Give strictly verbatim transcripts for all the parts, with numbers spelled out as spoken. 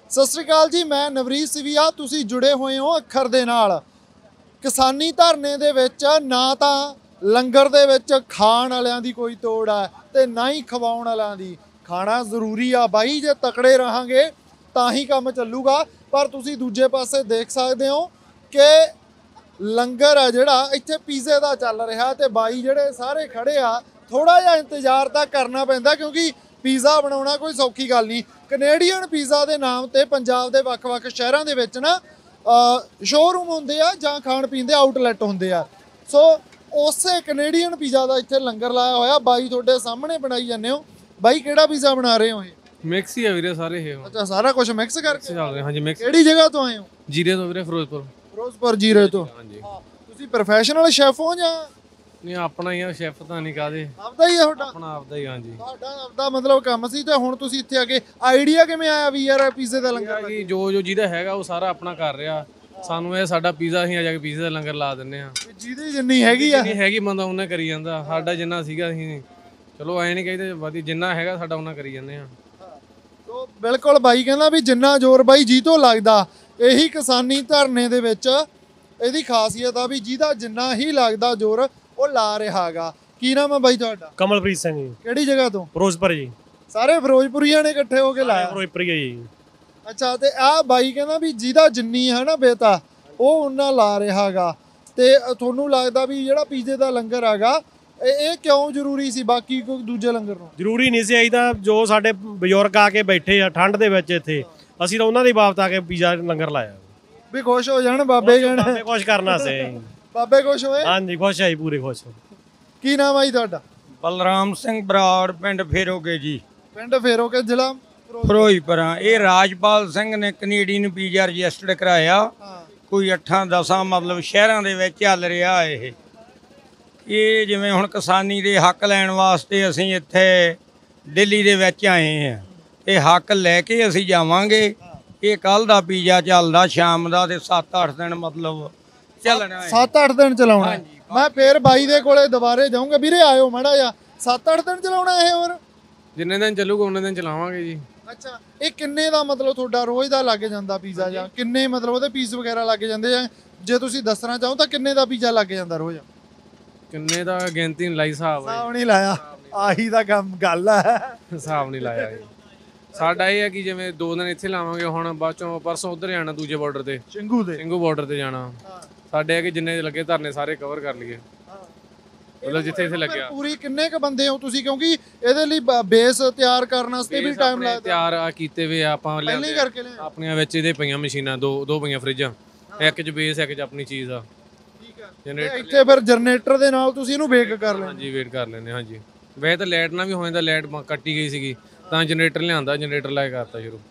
सत श्री अकाल जी, मैं नवरीत सिविया। तुसी जुड़े हुए हो अखर दे नाल। किसानी धरने दे विच ना तां लंगर दे विच खाण वालियां दी कोई तोड़ है ते ना ही खवाउण वालियां दी। खाना जरूरी आ बाई, जे तकड़े रहांगे तां ही काम चलूगा। पर तुसी दूजे पासे देख सकदे हो कि लंगर आ जिहड़ा इत्थे पीजे दा चल रहा ते बाई जिहड़े सारे खड़े आ, थोड़ा जिहा इंतजार तां करना पैंदा क्योंकि पीज़ा बनाउणा कोई सौखी गल नहीं। कनेडियन पीज़ा के नाम से पंजाब के वक्-वक् शहरों के विच ना शोरूम होंदे आ जां खाण पीण दे आउटलैट होंदे आ। सो उसे कनेडियन पीज़ा का इत्थे लंगर लाया होया। बाई तुहाडे सामने बनाई जांदे हो। बाई किहड़ा पीज़ा बना रहे हो? मिक्स ही है वीरे सारे हे। अच्छा, सारा कुछ मिक्स करके चल रहे। हाँ जी, मिक्स। किहड़ी जगह तो आए हो? जीरे तो वीरे, फिरोजपुर। फिरोजपुर जीरे तो। हाँ जी। तुसी प्रोफेशनल शेफ हो जां नहीं? अपना ही है शेफ, तो नहीं कादे आपदा ही है तुहाडा? अपना आपदा ही। हाँ जी, ਤੁਹਾਡਾ ਆਪਦਾ ਮਤਲਬ ਕੰਮ ਸੀ ਤੇ ਹੁਣ ਤੁਸੀਂ ਇੱਥੇ ਆ ਕੇ ਆਈਡੀਆ ਕਿਵੇਂ ਆਇਆ ਵੀ ਯਾਰ ਪੀਜ਼ੇ ਦਾ ਲੰਗਰ कि जो जो ਜਿਹਦਾ ਹੈਗਾ ਉਹ ਸਾਰਾ ਆਪਣਾ ਕਰ ਰਿਹਾ। ਸਾਨੂੰ ਇਹ ਸਾਡਾ ਪੀਜ਼ਾ ਅਸੀਂ ਆ ਜਾ ਕੇ ਪੀਜ਼ੇ ਦਾ ਲੰਗਰ ਲਾ ਦਿੰਨੇ ਆ। ਜਿਹਦੀ ਜਿੰਨੀ ਹੈਗੀ ਆ ਜਿੰਨੀ ਹੈਗੀ ਬੰਦਾ ਉਹਨੇ ਕਰੀ ਜਾਂਦਾ। ਸਾਡਾ ਜਿੰਨਾ ਸੀਗਾ ਅਸੀਂ ਚਲੋ ਐ ਨਹੀਂ ਕਹਿੰਦੇ ਵਾਦੀ, ਜਿੰਨਾ ਹੈਗਾ ਸਾਡਾ ਉਹਨਾਂ ਕਰੀ ਜਾਂਦੇ ਆ। ਤੋ ਬਿਲਕੁਲ ਬਾਈ ਕਹਿੰਦਾ ਵੀ ਜਿੰਨਾ ਜ਼ੋਰ ਬਾਈ ਜੀ ਤੋਂ ਲੱਗਦਾ। ਇਹੀ ਕਿਸਾਨੀ ਧਰਨੇ ਦੇ ਵਿੱਚ ਇਹਦੀ ਖਾਸੀਅਤ ਆ ਵੀ ਜਿਹਦਾ ਜਿੰਨਾ ਹੀ ਲੱਗਦਾ ਜ਼ੋਰ ਉਹ ਲਾ ਰਿਹਾ ਹੈਗਾ। ਕੀ ਨਾਮ ਹੈ ਬਾਈ ਤੁਹਾਡਾ? ਕਮਲਪ੍ਰੀਤ ਸਿੰਘ ਜੀ। ਕਿਹੜੀ ਜਗ੍ਹਾ ਤੋਂ? ਫਿਰੋਜ਼ਪੁਰ ਜੀ। ਸਾਰੇ ਫਿਰੋਜ਼ਪੁਰੀਆਂ ਨੇ ਇਕੱਠੇ ਹੋ ਕੇ ਲਾਇਆ? ਫਿਰੋਜ਼ਪੁਰ ਜੀ। ਅੱਛਾ, ਤੇ ਆਹ ਬਾਈ ਕਹਿੰਦਾ ਵੀ ਜਿਹਦਾ ਜਿੰਨੀ ਹੈ ਨਾ ਬੇਤਾ ਉਹ ਉਹਨਾਂ ਲਾ ਰਿਹਾ ਹੈਗਾ। ਤੇ ਤੁਹਾਨੂੰ ਲੱਗਦਾ ਵੀ ਜਿਹੜਾ ਪੀਜ਼ੇ ਦਾ ਲੰਗਰ ਹੈਗਾ ਇਹ ਕਿਉਂ ਜ਼ਰੂਰੀ ਸੀ ਬਾਕੀ ਕੋਈ ਦੂਜੇ ਲੰਗਰ ਨੂੰ? ਜ਼ਰੂਰੀ ਨਹੀਂ ਸੀ। ਅਸੀਂ ਤਾਂ ਜੋ ਸਾਡੇ ਬਜ਼ੁਰਗ ਆ ਕੇ ਬੈਠੇ ਆ ਠੰਡ ਦੇ ਵਿੱਚ ਇੱਥੇ, ਅਸੀਂ ਤਾਂ ਉਹਨਾਂ ਦੀ ਬਾਬਤ ਆ ਕੇ ਪੀਜ਼ਾ ਲੰਗਰ ਲਾਇਆ ਵੀ ਖੁਸ਼ ਹੋ ਜਾਣ ਬਾਬੇ ਕਹਿਣ। ਬਾਬੇ ਖੁਸ਼ ਕਰਨਾ ਸੀ। ਬਾਬੇ ਖੁਸ਼ ਹੋਏ? ਹਾਂਜੀ, ਖੁਸ਼ ਆਈ, ਪੂਰੇ ਖੁਸ਼। ਕੀ ਨਾਮ ਆ ਜੀ ਤੁਹਾਡਾ? ਬਲਰਾਮ ਸਿੰਘ ਬਰਾੜ, ਪਿੰਡ ਫੇਰੋਕੇ ਜੀ। ਪਿੰਡ ਫੇਰੋਕੇ, ਜ਼ਿਲ੍ਹਾ ਫਿਰੋਜ਼ਪੁਰ। ਇਹ ਰਾਜਪਾਲ ਸਿੰਘ ਨੇ ਕੈਨੇਡੀਅਨ ਪੀਜ਼ਾ ਰਜਿਸਟਰਡ ਕਰਾਇਆ। ਕੋਈ ਅੱਠਾਂ ਦਸਾਂ ਮਤਲਬ ਸ਼ਹਿਰਾਂ ਦੇ ਵਿੱਚ ਚੱਲ ਰਿਹਾ ਇਹ ਇਹ ਜਿਵੇਂ ਹੁਣ ਕਿਸਾਨੀ ਦੇ ਹੱਕ ਲੈਣ ਵਾਸਤੇ ਅਸੀਂ ਇੱਥੇ ਦਿੱਲੀ ਦੇ ਵਿੱਚ ਆਏ ਹਾਂ। ਇਹ ਹੱਕ ਲੈ ਕੇ ਅਸੀਂ ਜਾਵਾਂਗੇ। ਇਹ ਕੱਲ ਦਾ ਪੀਜ਼ਾ ਚੱਲਦਾ ਸ਼ਾਮ ਦਾ ਤੇ ਸੱਤ ਅੱਠ ਦਿਨ ਮਤਲਬ ਚੱਲਣਾ। ਸੱਤ ਅੱਠ ਦਿਨ ਚਲਾਉਣਾ। ਮੈਂ ਫੇਰ ਬਾਈ ਦੇ ਕੋਲੇ ਦੁਬਾਰੇ ਜਾਊਂਗਾ। ਵੀਰੇ ਆਇਓ ਮਾੜਾ ਜਿਹਾ। ਸੱਤ ਅੱਠ ਦਿਨ ਚਲਾਉਣਾ ਇਹ? ਹੋਰ ਜਿੰਨੇ ਦਿਨ ਚੱਲੂਗਾ ਉਹਨੇ ਦਿਨ ਚਲਾਵਾਂਗੇ ਜੀ। ਅੱਛਾ, ਇਹ ਕਿੰਨੇ ਦਾ ਮਤਲਬ ਤੁਹਾਡਾ ਰੋਜ਼ ਦਾ ਲੱਗ ਜਾਂਦਾ ਪੀਜ਼ਾ? ਜਾਂ ਕਿੰਨੇ ਮਤਲਬ ਉਹਦੇ ਪੀਸ ਵਗੈਰਾ ਲੱਗ ਜਾਂਦੇ ਆ? ਜੇ ਤੁਸੀਂ ਦੱਸਣਾ ਚਾਹੋ ਤਾਂ ਕਿੰਨੇ ਦਾ ਪੀਜ਼ਾ ਲੱਗ ਜਾਂਦਾ ਰੋਜ਼? ਕਿੰਨੇ ਦਾ ਗਿਣਤੀ ਨਹੀਂ ਲਾਈ, ਹਿਸਾਬ ਹਿਸਾਬ ਨਹੀਂ ਲਾਇਆ। ਆਹੀ ਦਾ ਕੰਮ ਗੱਲ ਹੈ, ਹਿਸਾਬ ਨਹੀਂ ਲਾਇਆ ਜੀ। ਸਾਡਾ ਇਹ ਹੈ ਕਿ ਜਿਵੇਂ ਦੋ ਦਿਨ ਇੱਥੇ ਲਾਵਾਂਗੇ, ਹੁਣ ਬਾਅਦ ਚੋਂ ਪਰਸੋਂ ਉੱਧਰ ਜਾਣਾ ਦੂਜੇ ਬਾਰਡਰ ਤੇ, ਸਿੰਘੂ ਦੇ ਸਿੰਘੂ ਬਾਰਡਰ ਤੇ ਜਾਣਾ। ਸਾਡੇ ਹੈ ਕਿ ਜਿੰਨੇ ਲੱਗੇ ਧਰਨੇ ਸਾਰੇ ਕਵਰ ਕਰ ਲਈਏ, ਮਤਲਬ ਜਿੱਥੇ ਇੱਥੇ ਲੱਗਿਆ। ਪੂਰੀ ਕਿੰਨੇ ਕ ਬੰਦੇ ਹੋ ਤੁਸੀਂ? ਕਿਉਂਕਿ ਇਹਦੇ ਲਈ ਬੇਸ ਤਿਆਰ ਕਰਨ ਵਾਸਤੇ ਵੀ ਟਾਈਮ ਲੱਗਦਾ। ਤਿਆਰ ਆ ਕੀਤੇ ਵੇ ਆਪਾਂ ਲਿਆਂਦੇ ਕਰਕੇ ਲਿਆ ਆਪਣੀਆਂ ਵਿੱਚ ਇਹਦੇ ਪਈਆਂ ਮਸ਼ੀਨਾਂ, ਦੋ ਦੋ ਪਈਆਂ ਫਰਿੱਜਾਂ, ਇੱਕ ਚ ਬੇਸ ਇੱਕ ਚ ਆਪਣੀ ਚੀਜ਼ ਆ। ਠੀਕ ਹੈ, ਜਨਰੇਟਰ ਇੱਥੇ ਫਿਰ ਜਨਰੇਟਰ ਦੇ ਨਾਲ ਤੁਸੀਂ ਇਹਨੂੰ ਬੇਕ ਕਰ ਲੈਂਦੇ? ਹਾਂਜੀ, ਵੇਟ ਕਰ ਲੈਂਦੇ। ਹਾਂਜੀ, ਵੈਸੇ ਤਾਂ ਲਾਈਟ ਨਾਲ ਵੀ ਹੋ ਜਾਂਦਾ, ਲਾਈਟ ਕੱਟੀ ਗਈ ਸੀਗੀ ਤਾਂ ਜਨਰੇਟਰ ਲਿਆਂਦਾ, ਜਨਰੇਟਰ ਲੈ ਕੇ ਕਰਤਾ ਸ਼ੁਰੂ।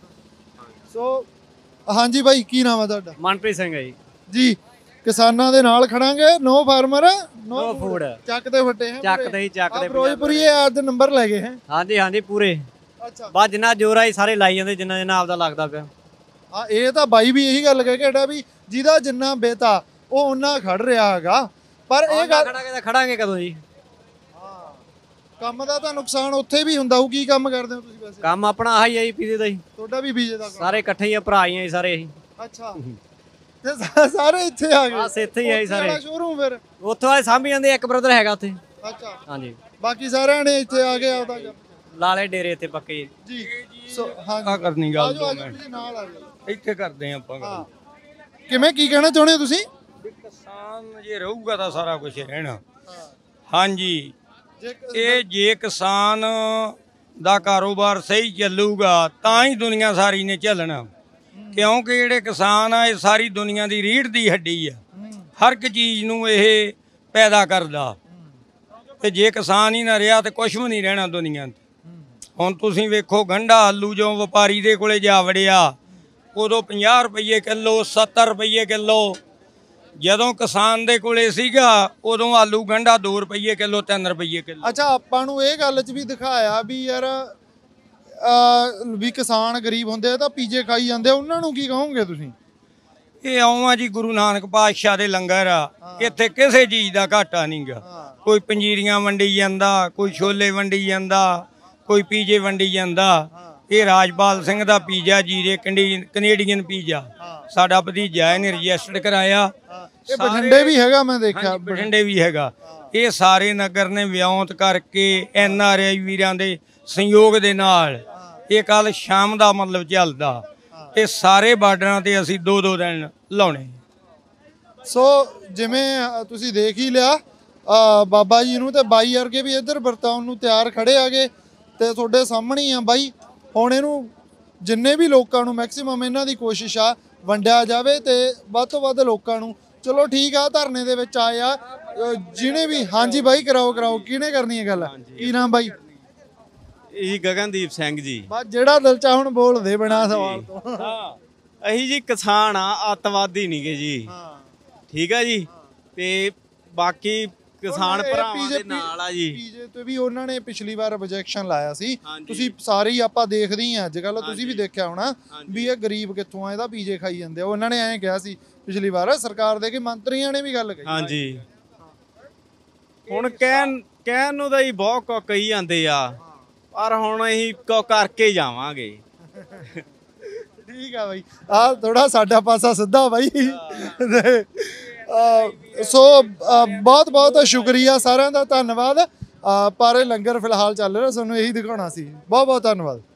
ਸੋ ਹਾਂਜੀ ਬਾਈ, ਕੀ ਨਾਮ ਹੈ ਤੁਹਾਡਾ? ਮਨਪ੍ਰੀਤ ਸਿੰਘ ਹੈ ਜੀ। ਜੀ, ਕਿਸਾਨਾਂ ਦੇ ਨਾਲ ਖੜਾਂਗੇ। ਨੋ ਫਾਰਮਰ ਨੋ ਫੂਡ। ਚੱਕ ਤੇ ਫੱਟੇ ਹੈ, ਚੱਕ ਤੇ ਹੀ ਚੱਕ ਦੇ। ਫਿਰੋਜ਼ਪੁਰੀ ਅੱਜ ਨੰਬਰ ਲੈ ਗਏ ਹੈ? ਹਾਂਜੀ ਹਾਂਜੀ, ਪੂਰੇ। ਅੱਛਾ, ਬਸ ਜਿੰਨਾ ਜ਼ੋਰ ਆਈ ਸਾਰੇ ਲਾਈ ਜਾਂਦੇ, ਜਿੰਨਾ ਜਿੰਨਾ ਆਪਦਾ ਲੱਗਦਾ ਪਿਆ। ਹਾਂ, ਇਹ ਤਾਂ ਬਾਈ ਵੀ ਇਹੀ ਗੱਲ ਕਹਿ ਕੇ ਹਟਿਆ ਵੀ ਜਿਹਦਾ ਜਿੰਨਾ ਬੇਤਾ ਉਹ ਉਹਨਾਂ ਖੜ ਰਿਹਾ ਹੈਗਾ। ਪਰ ਇਹ ਗੱਲ ਖੜਾਂਗੇ ਖੜਾਂਗੇ ਕਦੋਂ ਜੀ? ਕੰਮ ਦਾ ਤਾਂ ਨੁਕਸਾਨ ਉੱਥੇ ਵੀ ਹੁੰਦਾ ਹੋਊ। ਕੀ ਕੰਮ ਕਰਦੇ ਹੋ ਤੁਸੀਂ ਵੈਸੇ? ਕੰਮ ਆਪਣਾ ਆਹੀ ਹੈ ਜੀ, ਪੀਜ਼ੇ ਦਾ ਹੀ। ਤੁਹਾਡਾ ਵੀ ਪੀਜ਼ੇ ਦਾ? ਸਾਰੇ ਇਕੱਠੇ ਹੀ ਆ, ਭਰਾ ਹੀ ਆ ਸਾਰੇ ਅਸੀਂ। ਅੱਛਾ, ਤੇ ਸਾਰੇ ਇੱਥੇ ਆ ਗਏ? ਬਸ ਇੱਥੇ ਹੀ ਆਈ ਸਾਰੇ। ਸ਼ੋਰੂਮ ਫਿਰ ਉੱਥੋਂ ਵਾਲੇ ਸਾਂਭੀ ਜਾਂਦੇ, ਇੱਕ ਬ੍ਰਦਰ ਹੈਗਾ ਉੱਥੇ। ਅੱਛਾ, ਹਾਂਜੀ। ਬਾਕੀ ਸਾਰਿਆਂ ਨੇ ਇੱਥੇ ਆ ਕੇ ਆਪਦਾ ਲਾਲੇ ਡੇਰੇ ਇੱਥੇ ਪੱਕੇ ਜੀ। ਸੋ ਹਾਂ, ਆ ਕਰਨੀ ਗੱਲ ਦੋ ਮਿੰਟ ਨਾਲ ਆ ਜਾਓ, ਇੱਥੇ ਕਰਦੇ ਆ ਆਪਾਂ ਗੱਲ। ਕਿਵੇਂ ਕੀ ਕਹਿਣਾ ਚਾਹੁੰਦੇ ਹੋ ਤੁਸੀਂ? ਕਿਸਾਨ ਜੇ ਰਹੂਗਾ ਤਾਂ ਸਾਰਾ ਕੁਝ ਰਹਿਣਾ। ਹਾਂਜੀ, ਇਹ ਜੇ ਕਿਸਾਨ ਦਾ ਕਾਰੋਬਾਰ ਸਹੀ ਚੱਲੂਗਾ ਤਾਂ ਹੀ ਦੁਨੀਆ ਸਾਰੀ ਨੇ ਚੱਲਣਾ। ਕਿਉਂਕਿ ਜਿਹੜੇ ਕਿਸਾਨ ਆ ਇਹ ਸਾਰੀ ਦੁਨੀਆ ਦੀ ਰੀੜ੍ਹ ਦੀ ਹੱਡੀ ਆ। ਹਰ ਇੱਕ ਚੀਜ਼ ਨੂੰ ਇਹ ਪੈਦਾ ਕਰਦਾ, ਤੇ ਜੇ ਕਿਸਾਨ ਹੀ ਨਾ ਰਿਹਾ ਤੇ ਕੁਛ ਵੀ ਨਹੀਂ ਰਹਿਣਾ ਦੁਨੀਆ 'ਤੇ। ਹੁਣ ਤੁਸੀਂ ਵੇਖੋ, ਗੰਢਾ ਆਲੂ ਜੋ ਵਪਾਰੀ ਦੇ ਕੋਲੇ ਜਾ ਵੜਿਆ ਉਦੋਂ ਪੰਜਾਹ ਰੁਪਈਏ ਕਿਲੋ, ਸੱਤਰ ਰੁਪਈਏ ਕਿਲੋ। ਜਦੋਂ ਕਿਸਾਨ ਦੇ ਕੋਲੇ ਸੀਗਾ ਉਦੋਂ ਆਲੂ ਗੰਢਾ ਦੋ ਰੁਪਈਏ ਕਿਲੋ, ਤਿੰਨ ਰੁਪਈਏ ਕਿਲੋ। ਅੱਛਾ, ਆਪਾਂ ਨੂੰ ਇਹ ਗੱਲ 'ਚ ਵੀ ਦਿਖਾਇਆ ਵੀ ਯਾਰ ਵੀ ਕਿਸਾਨ ਗਰੀਬ ਹੁੰਦੇ ਆ ਤਾਂ ਪੀਜੇ ਖਾਈ ਜਾਂਦੇ, ਉਹਨਾਂ ਨੂੰ ਕੀ ਕਹੋਗੇ ਤੁਸੀਂ? ਇਹ ਆਉਂ ਜੀ ਗੁਰੂ ਨਾਨਕ ਪਾਤਸ਼ਾਹ ਦੇ ਲੰਗਰ ਆ। ਇੱਥੇ ਕਿਸੇ ਚੀਜ਼ ਦਾ ਘਾਟਾ ਨਹੀਂ ਗਾ। ਕੋਈ ਪੰਜੀਰੀਆਂ ਵੰਡੀ ਜਾਂਦਾ, ਕੋਈ ਛੋਲੇ ਵੰਡੀ ਜਾਂਦਾ, ਕੋਈ ਪੀਜੇ ਵੰਡੀ ਜਾਂਦਾ। ਕਿ ਰਾਜਪਾਲ ਸਿੰਘ ਦਾ ਪੀਜ਼ਾ ਜੀਰੇ ਕੈਨੇਡੀ- ਕੈਨੇਡੀਅਨ ਪੀਜ਼ਾ ਸਾਡਾ ਭਤੀਜਾ ਇਹਨੇ ਰਜਿਸਟਰਡ ਕਰਾਇਆ। ਇਹ ਬਠਿੰਡੇ ਵੀ ਹੈਗਾ, ਮੈਂ ਦੇਖਿਆ ਬਠਿੰਡੇ ਵੀ ਹੈਗਾ। ਇਹ ਸਾਰੇ ਨਗਰ ਨੇ ਵਿਉਂਤ ਕਰਕੇ ਐਨ ਆਰ ਆਈ ਵੀਰਾਂ ਦੇ ਸੰਯੋਗ ਦੇ ਨਾਲ ਇਹ ਕੱਲ ਸ਼ਾਮ ਦਾ ਮਤਲਬ ਚੱਲਦਾ। ਇਹ ਸਾਰੇ ਬਾਰਡਰਾਂ ਤੇ ਅਸੀਂ ਦੋ ਦੋ ਦਿਨ ਲਾਉਣੇ। ਸੋ ਜਿਵੇਂ ਅ, ਤੁਸੀਂ ਦੇਖ ਹੀ ਲਿਆ ਅ, ਬਾਬਾ ਜੀ ਨੂੰ ਤੇ ਬਾਈ ਵਰਗੇ ਵੀ ਇੱਧਰ ਵਰਤਾਉਣ ਨੂੰ ਤਿਆਰ ਖੜੇ ਆਗੇ ਤੇ ਤੁਹਾਡੇ ਸਾਹਮਣੇ ਹੀ ਆ ਬਾਈ। ਹੁਣ ਇਹਨੂੰ ਜਿੰਨੇ ਵੀ ਲੋਕਾਂ ਨੂੰ ਮੈਕਸਿਮਮ ਇਹਨਾਂ ਦੀ ਕੋਸ਼ਿਸ਼ ਆ ਵੰਡਿਆ ਜਾਵੇ ਤੇ ਵੱਧ ਤੋਂ ਵੱਧ ਲੋਕਾਂ ਨੂੰ। ਚਲੋ ਠੀਕ ਆ, ਧਰਨੇ ਦੇ ਵਿੱਚ ਆਏ ਆ ਅ, ਜਿਹਨੇ ਵੀ। ਹਾਂਜੀ ਬਾਈ, ਕਰਾਓ ਕਰਾਓ, ਕਿਹਨੇ ਕਰਨੀ ਹੈ ਗੱਲ? ਕੀ ਨਾਮ ਬਾਈ? ਇਹ ਗਗਨਦੀਪ ਸਿੰਘ ਜੀ। ਬਸ ਜਿਹੜਾ ਦਿਲ ਚਾ ਹੁਣ ਬੋਲਦੇ ਬਿਨਾਂ ਸਵਾਲ ਤੋਂ। ਹਾਂ, ਅਸੀਂ ਜੀ ਕਿਸਾਨ ਆ, ਅੱਤਵਾਦੀ ਨਹੀਂਗੇ ਜੀ। ਹਾਂ ਠੀਕ ਆ ਜੀ। ਤੇ ਬਾਕੀ ਕਿਸਾਨ ਭਰਾਵਾਂ ਦੇ ਨਾਲ ਆ ਜੀ। ਪੀਜੇ ਤੇ ਵੀ ਉਹਨਾਂ ਨੇ ਪਿਛਲੀ ਵਾਰ ਆਬਜੈਕਸ਼ਨ ਲਾਇਆ ਸੀ। ਹਾਂਜੀ। ਤੁਸੀਂ ਸਾਰੇ ਹੀ ਆਪਾਂ ਦੇਖਦੇ ਹੀ ਆ ਅੱਜ ਕੱਲ, ਤੁਸੀਂ ਵੀ ਦੇਖਿਆ ਹੋਣਾ ਵੀ ਇਹ ਗਰੀਬ ਕਿੱਥੋਂ ਆ, ਇਹਦਾ ਪੀਜੇ ਖਾਈ ਜਾਂਦੇ ਆ। ਉਹਨਾਂ ਨੇ ਐਂ ਕਿਹਾ ਸੀ ਪਿਛਲੀ ਵਾਰ ਸਰਕਾਰ ਦੇ ਕਿ ਮੰਤਰੀਆਂ ਨੇ ਵੀ ਗੱਲ ਕਹੀ। ਹਾਂਜੀ, ਹੁਣ ਕਹਿਣ ਕਹਿਣ ਨੂੰ ਤਾਂ ਹੀ ਬਹੁਤ ਕੁ ਕਹੀ ਜਾਂਦੇ ਆ, ਪਰ ਹੁਣ ਅਸੀਂ ਕੁ ਕਰਕੇ ਹੀ ਜਾਵਾਂਗੇ। ਠੀਕ ਆ ਬਾਈ, ਆ ਥੋੜਾ ਸਾਡਾ ਪਾਸਾ ਸਿੱਧਾ ਬਾਈ। ਤੇ, ਅ, ਸੋ ਬਹੁਤ ਬਹੁਤ ਸ਼ੁਕਰੀਆ ਸਾਰਿਆਂ ਦਾ, ਧੰਨਵਾਦ। ਅ, ਪਰ ਇਹ ਲੰਗਰ ਫਿਲਹਾਲ ਚੱਲ ਰਿਹਾ, ਤੁਹਾਨੂੰ ਇਹੀ ਦਿਖਾਉਣਾ ਸੀ। ਬਹੁਤ ਬਹੁਤ ਧੰਨਵਾਦ।